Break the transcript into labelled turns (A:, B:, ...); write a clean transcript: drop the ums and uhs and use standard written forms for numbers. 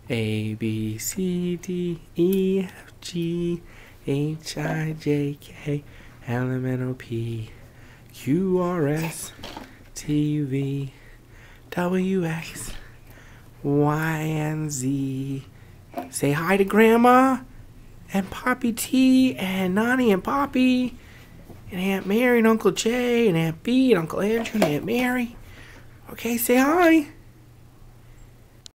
A: A, B, C, D, E, F, G, H, I, J, K, L, M, N, O, P, Q, R, S, T, V, W, X, Y, and Z. Say hi to Grandma and Poppy T and Nani and Poppy and Aunt Mary and Uncle Jay and Aunt B and Uncle Andrew and Aunt Mary. Okay, say hi.